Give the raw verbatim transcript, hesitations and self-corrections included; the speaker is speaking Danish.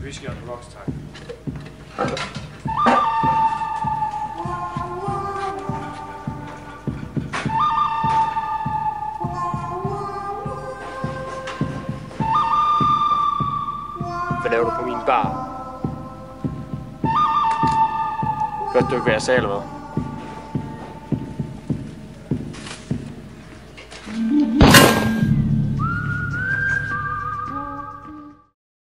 Whisky on the rocks, tak. Hvad laver du på min bar? Hørte du ikke, hvad jeg sagde, eller hvad?